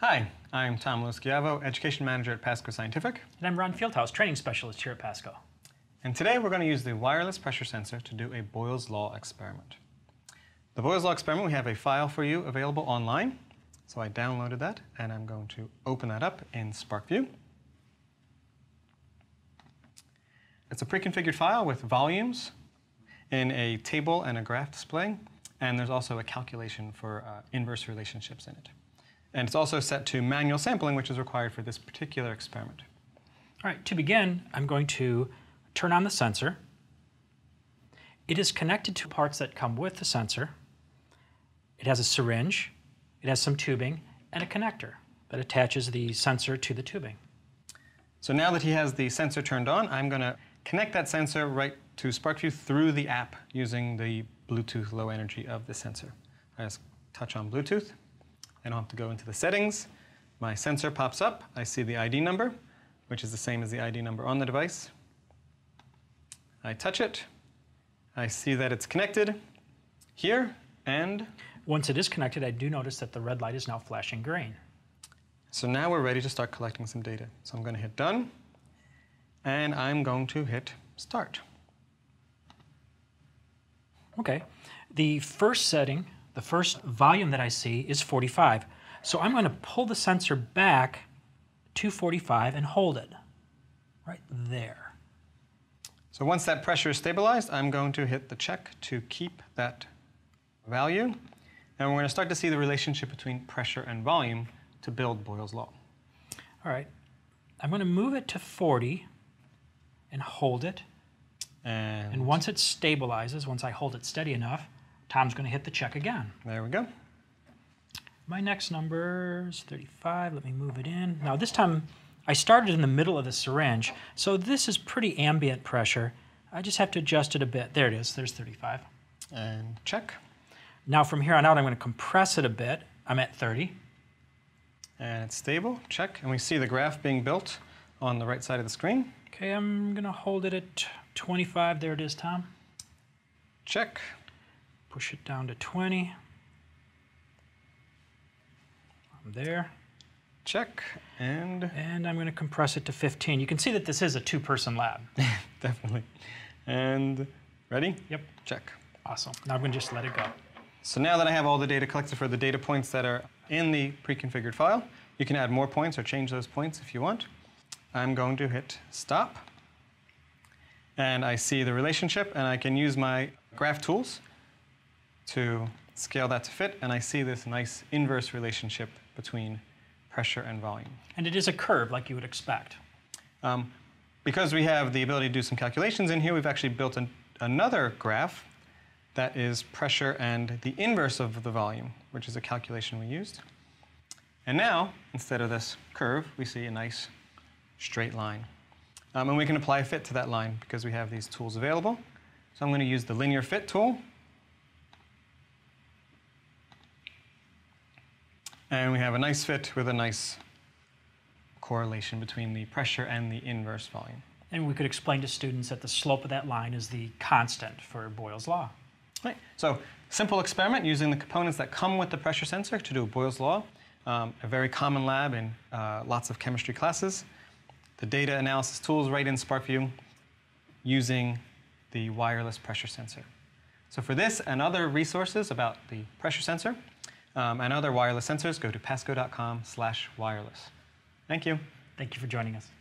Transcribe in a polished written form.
Hi, I'm Tom Loschiavo, Education Manager at Pasco Scientific. And I'm Ron Fieldhouse, Training Specialist here at Pasco. And today we're going to use the wireless pressure sensor to do a Boyle's Law experiment. The Boyle's Law experiment, we have a file for you available online. So I downloaded that, and I'm going to open that up in SPARKvue. It's a pre-configured file with volumes in a table and a graph display, and there's also a calculation for inverse relationships in it. And it's also set to manual sampling, which is required for this particular experiment. All right, to begin, I'm going to turn on the sensor. It is connected to parts that come with the sensor. It has a syringe, it has some tubing, and a connector that attaches the sensor to the tubing. So now that he has the sensor turned on, I'm going to connect that sensor right to SPARKvue through the app using the Bluetooth low energy of the sensor. I just touch on Bluetooth. I don't have to go into the settings. My sensor pops up. I see the ID number, which is the same as the ID number on the device. I touch it. I see that it's connected here, and once it is connected, I do notice that the red light is now flashing green. So now we're ready to start collecting some data. So I'm going to hit done, and I'm going to hit start. Okay. The first setting, the first volume that I see is 45. So I'm going to pull the sensor back to 45 and hold it right there. So once that pressure is stabilized, I'm going to hit the check to keep that value. And we're going to start to see the relationship between pressure and volume to build Boyle's Law. All right. I'm going to move it to 40 and hold it. And once it stabilizes, once I hold it steady enough, Tom's going to hit the check again. There we go. My next number is 35. Let me move it in. Now this time I started in the middle of the syringe, so this is pretty ambient pressure. I just have to adjust it a bit. There it is. There's 35. And check. Now from here on out, I'm going to compress it a bit. I'm at 30. And it's stable. Check. And we see the graph being built on the right side of the screen. Okay, I'm going to hold it at 25. There it is, Tom. Check. Push it down to 20. I'm there. Check. And I'm going to compress it to 15. You can see that this is a two-person lab. Definitely. And ready? Yep. Check. Awesome. Now I'm going to just let it go. So now that I have all the data collected for the data points that are in the pre-configured file, you can add more points or change those points if you want. I'm going to hit stop. And I see the relationship, and I can use my graph tools to scale that to fit, and I see this nice inverse relationship between pressure and volume. And it is a curve like you would expect. Because we have the ability to do some calculations in here, we've actually built another graph that is pressure and the inverse of the volume, which is a calculation we used. And now, instead of this curve, we see a nice straight line. And we can apply a fit to that line because we have these tools available. So I'm going to use the linear fit tool. And we have a nice fit with a nice correlation between the pressure and the inverse volume. And we could explain to students that the slope of that line is the constant for Boyle's Law. Right. So simple experiment using the components that come with the pressure sensor to do Boyle's Law. A very common lab in lots of chemistry classes. The data analysis tools right in SPARKvue using the wireless pressure sensor. So for this and other resources about the pressure sensor and other wireless sensors, go to pasco.com/wireless. Thank you. Thank you for joining us.